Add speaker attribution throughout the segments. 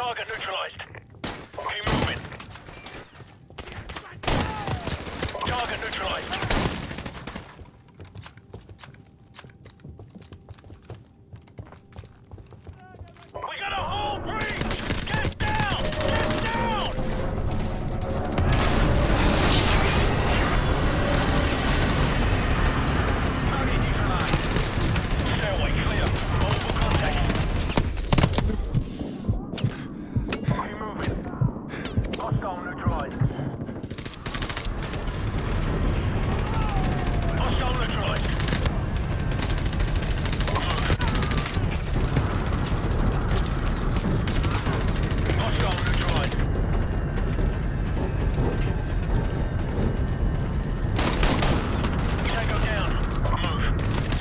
Speaker 1: Target neutralized. Keep moving. Target neutralized. We got a whole breach! Get down! Get down! Target neutralized. Stairway clear. Multiple contacts. Keep moving. Hostile neutralized. Hostile neutralized. Hostile neutralized. Tango down. Move.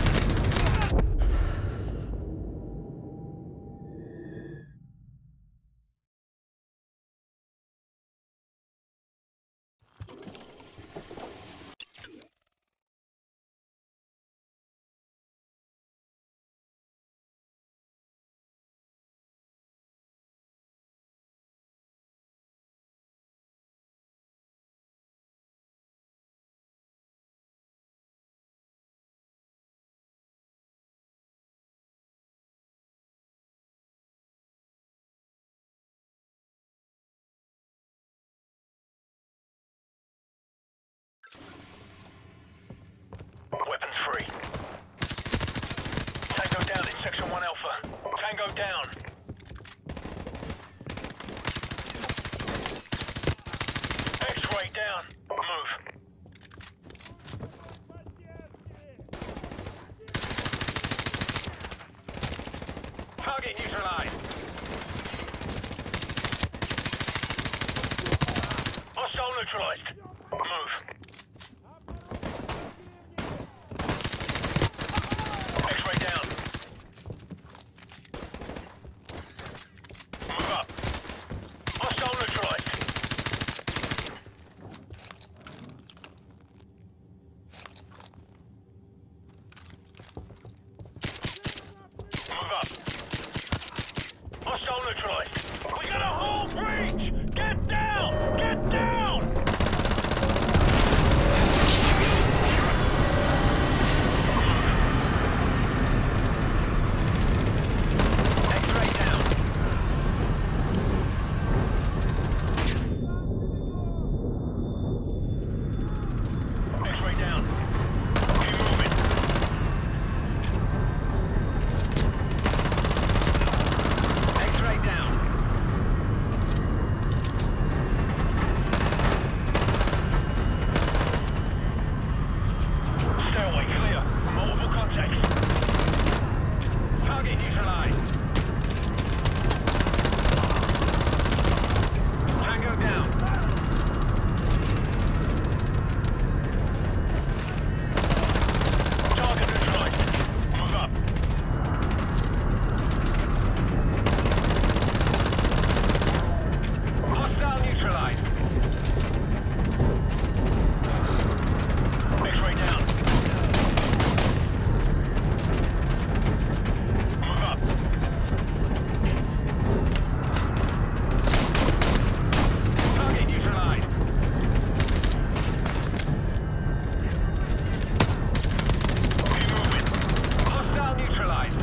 Speaker 1: Weapons free. Tango down in Section 1 Alpha. Tango down. X-ray down. Move. Target neutralized. Hostile neutralized. Move. X-ray down. Move up. Hostile neutralized. Move up. Hostile neutralized. We got a whole breach! Get down! Get down! X-ray down. X-ray down. Keep moving. X-ray down. Stairway clear. Multiple contacts. Target neutralized. Tango down. Target neutralized. Move up. Hostile neutralized. X-ray down. Move up. Target neutralized. Keep moving. Hostile neutralized.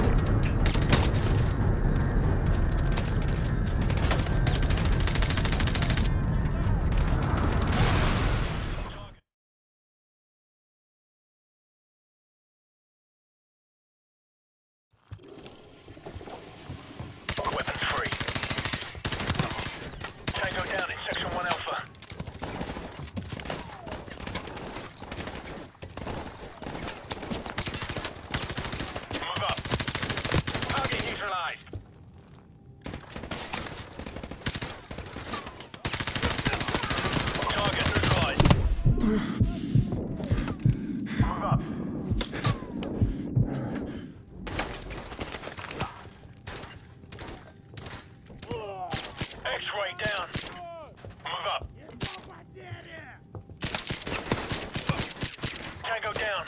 Speaker 1: Weapons free. Tango down in Section 1 Alpha. Move up. Target neutralized. Target neutralized. Move up. X-ray down. Move up. Tango down.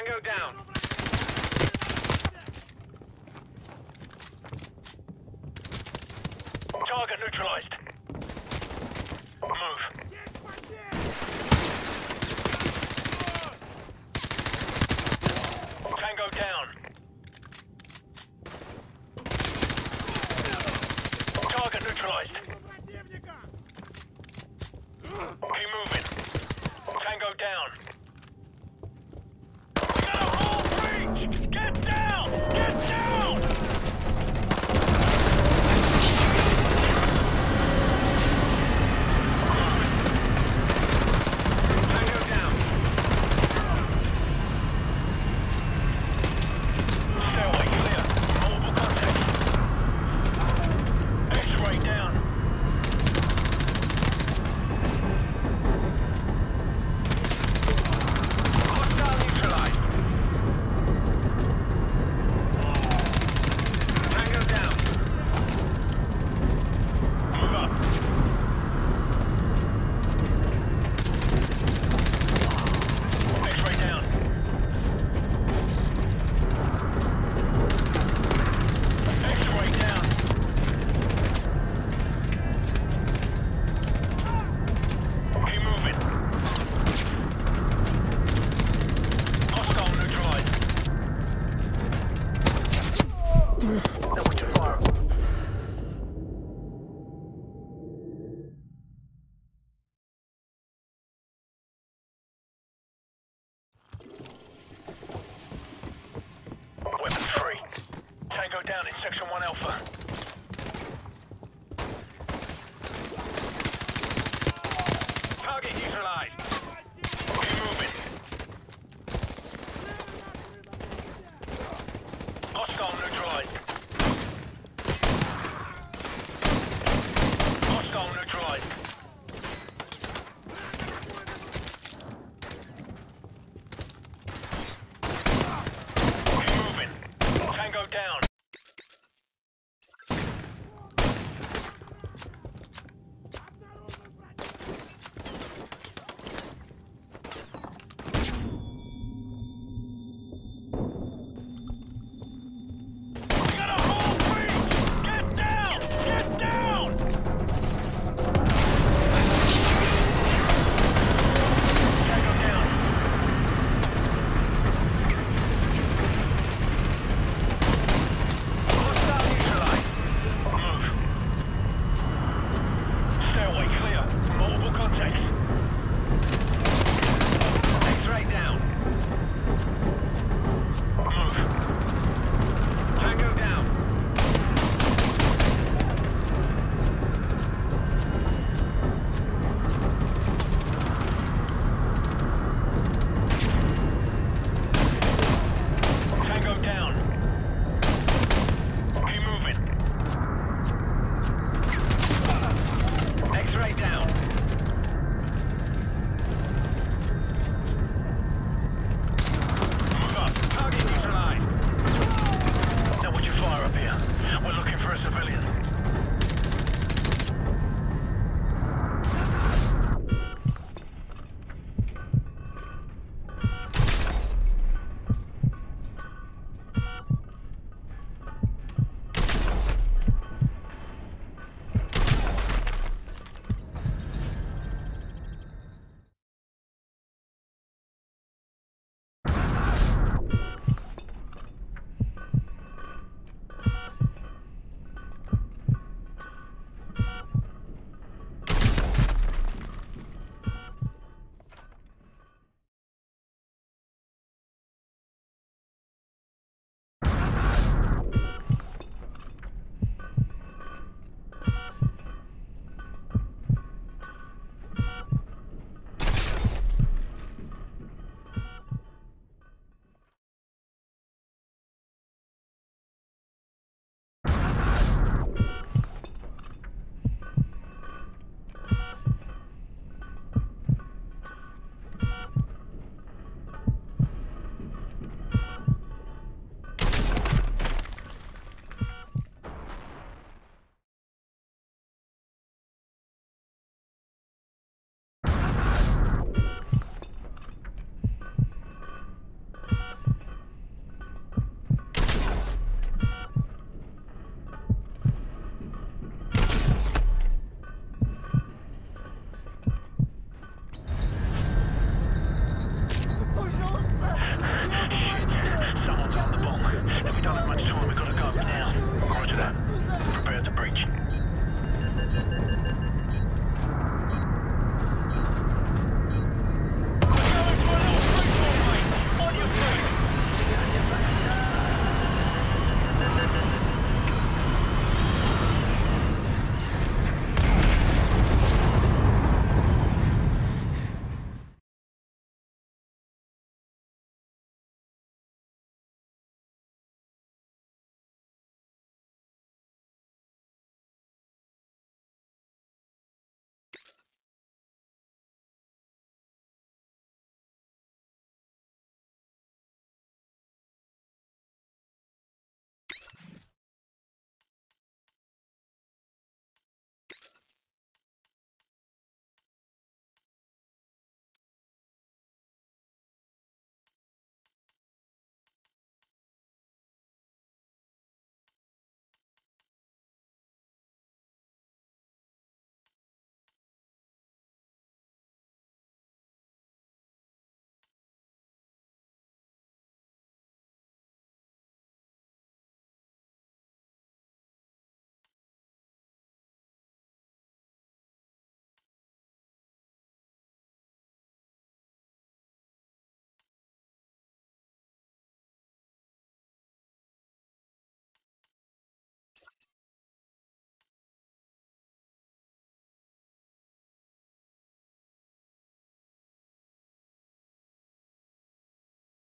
Speaker 1: Tango down. Target neutralized. Move. Tango down. Target neutralized. Keep moving. Tango down. We got a whole breach! Get down! Get down! Tango down. Stairway clear. Multiple contact. X-ray down. Hostile neutralized. Tango down. Move up. X-ray down. X-ray down. Keep moving. Hostile neutralized. That was too far. Weapons free. Tango down in Section 1 Alpha.